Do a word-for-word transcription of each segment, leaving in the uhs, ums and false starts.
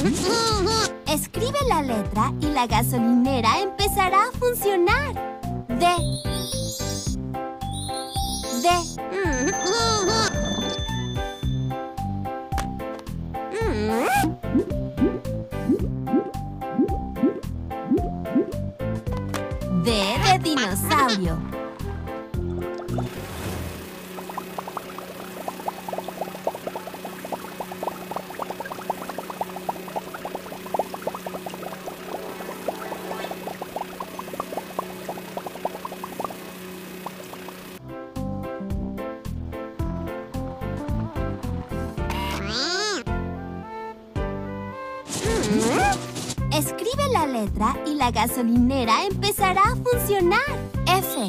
Escribe la letra y la gasolinera empezará a funcionar. D. D. D de dinosaurio. Escribe la letra y la gasolinera empezará a funcionar. F.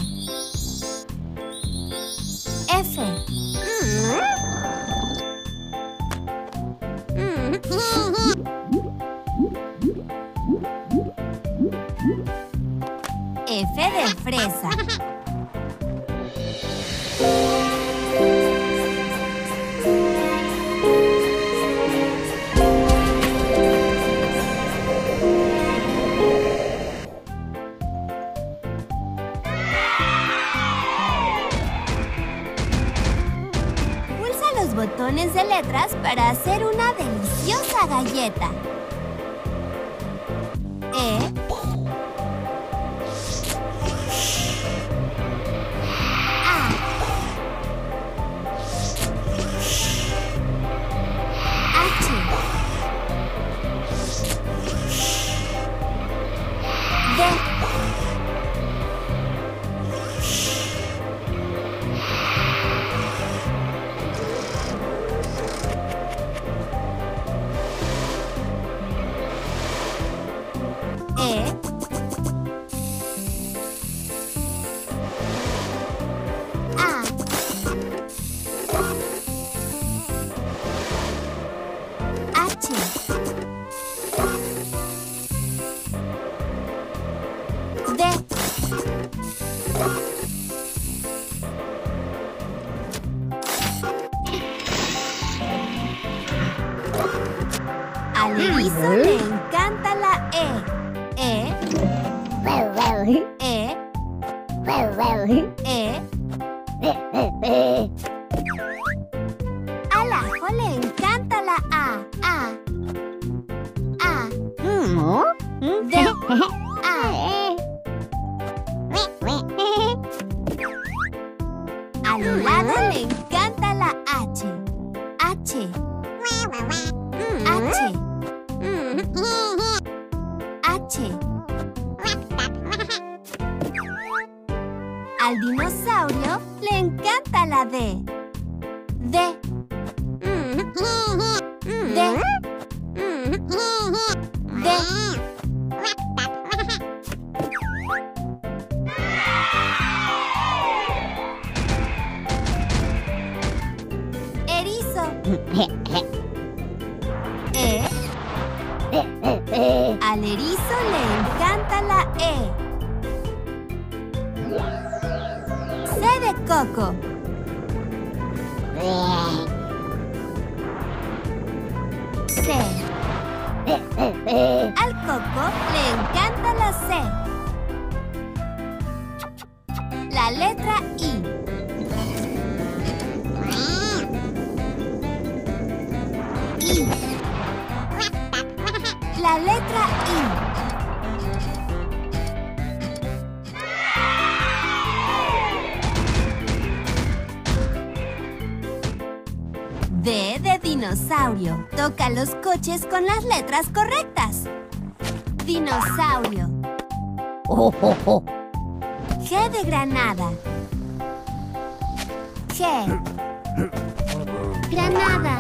F. F de fresa. Botones de letras para hacer una deliciosa galleta. E. A. H. D. Al erizo le encanta la E. E. E. E. Al ajo le encanta la A. A. A. D. A. Al helado le encanta la H. H. H. H. Al dinosaurio le encanta la D. D. D. D. Erizo. E. Al erizo le encanta la E. C de coco. C. Al coco le encanta la C. La letra I. I. La letra I. D de dinosaurio. Toca los coches con las letras correctas. Dinosaurio. Oh, oh, oh. G de granada. G. Granada.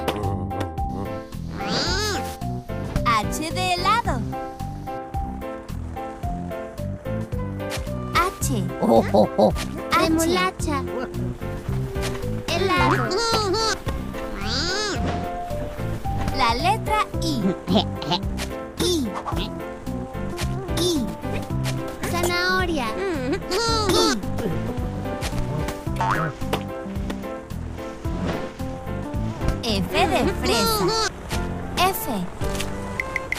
H de helado. H. Oh, oh, oh. Remolacha. Helado. La letra I. I. I. Zanahoria. I. F de fresa. F.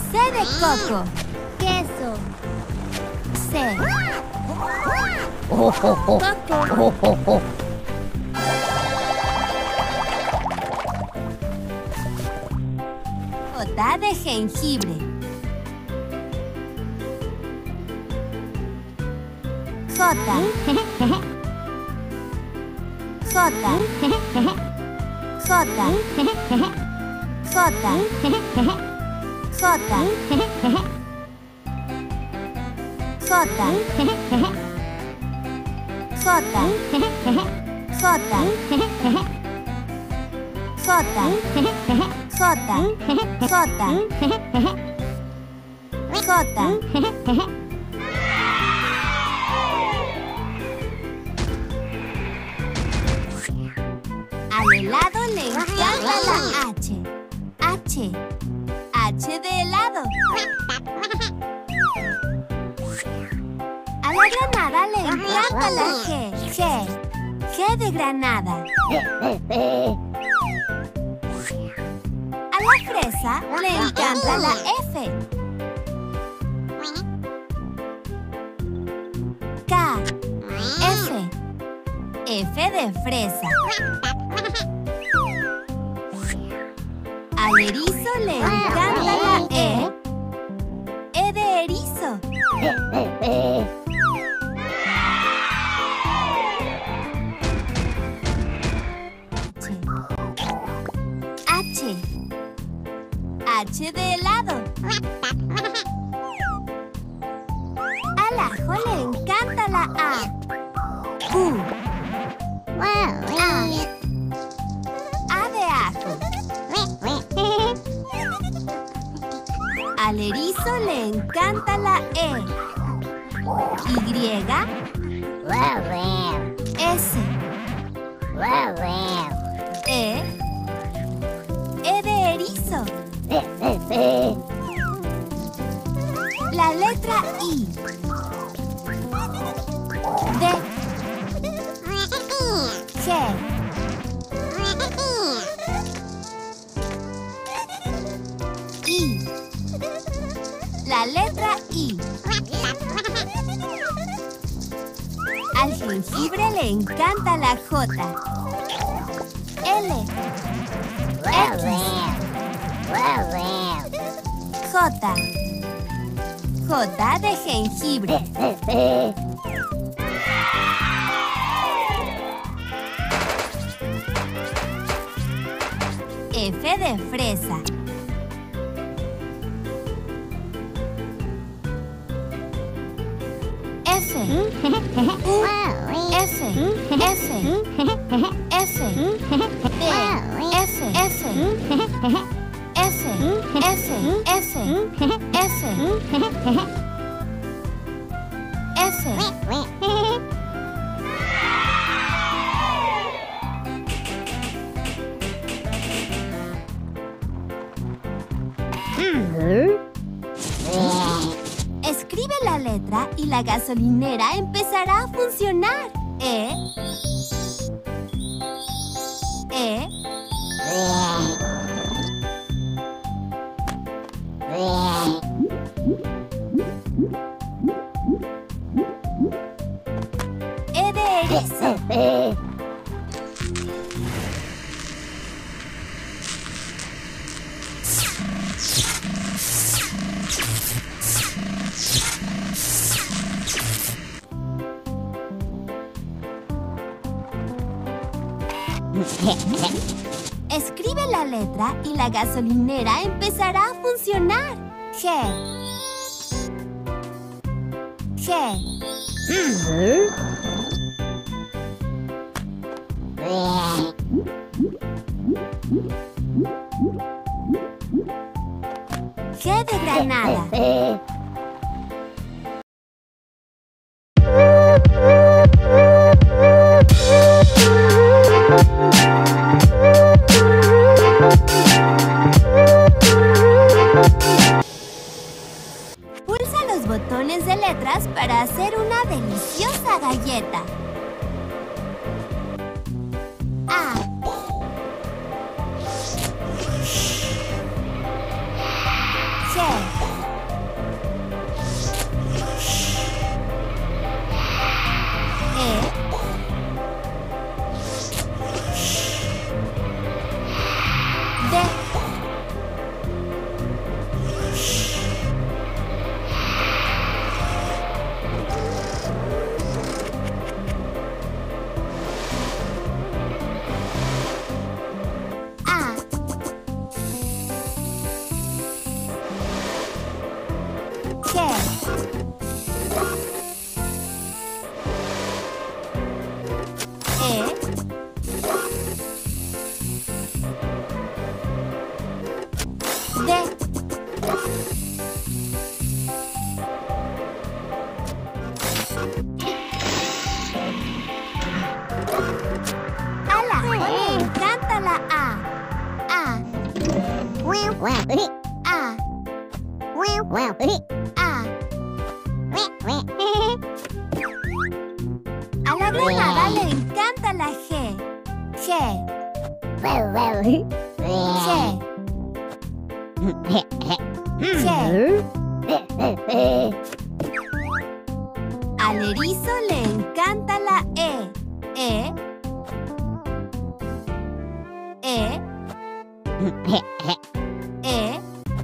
C de coco. Queso. C. Oh, oh, oh. Coco. Oh, oh, oh. J de jengibre. J. J. J. J. J. J. Al helado le encanta la H. H. H de helado. A la granada le encanta la G. G. G de granada. A la fresa le encanta la F. K. F. F de fresa. Al erizo le encanta la E. E de erizo. H. H de helado. Al ajo le encanta la A. U. A. A de ajo. Al erizo le encanta la E. Y. S. E. E de erizo. La letra I. D. G. I. La letra I. Al jengibre le encanta la J. L. X. J. J de jengibre. F de fresa. F. U. F. F. F. D. F. F. F. F. F. F. F. Escribe la letra y la gasolinera empezará a funcionar. E. E. E de erizo. Escribe la letra y la gasolinera empezará a funcionar. G. G. G de granada. Pulsa los botones de letras para hacer una deliciosa galleta. A. G. A. A. A la granada le encanta la G. G. G. G. Al erizo le encanta la E. E. E. E.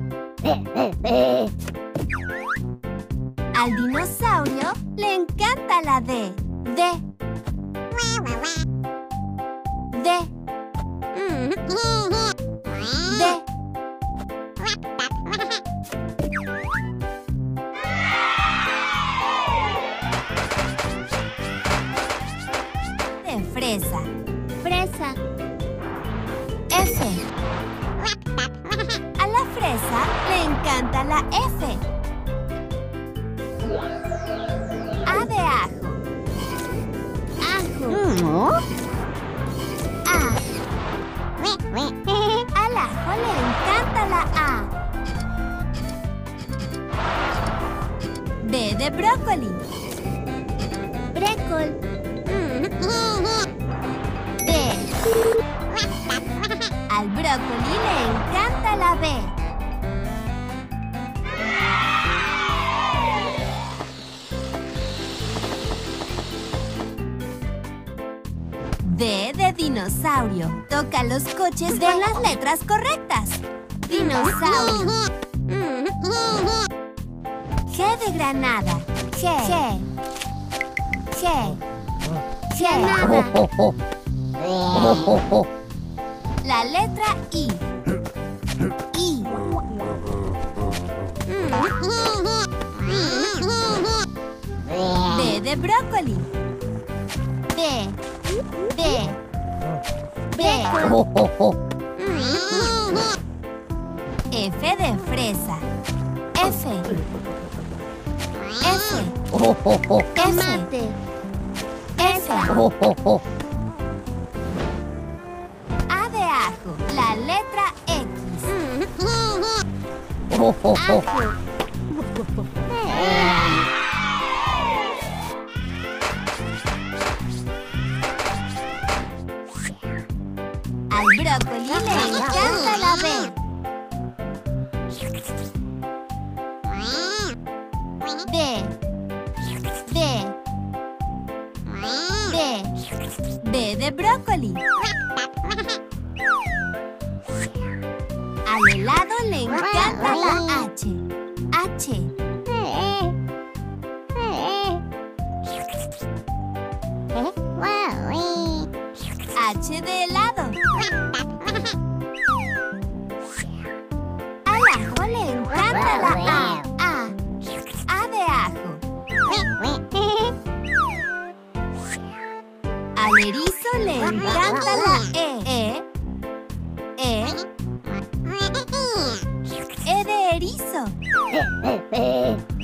Al dinosaurio le encanta la D. D. D. D. De fresa. Fresa. F. A la fresa le encanta la F. A de ajo. Ajo. A. Al ajo le encanta la A. B de brócoli. Brécol. B. Al brócoli le encanta la B. D de dinosaurio. Toca los coches con las letras correctas. Dinosaurio. G de granada. G. G. G. Granada. La letra I. I. B de brócoli. B. B. B. F de fresa. F. F. F. F. A de ajo. La letra X. Ajo. Al brócoli le encanta la B. D. D. D. D de brócoli. Al helado le encanta la H. H. H de helado. Al ajo le encanta la A. A. A de ajo. Al erizo le encanta la E. E. E. E de erizo.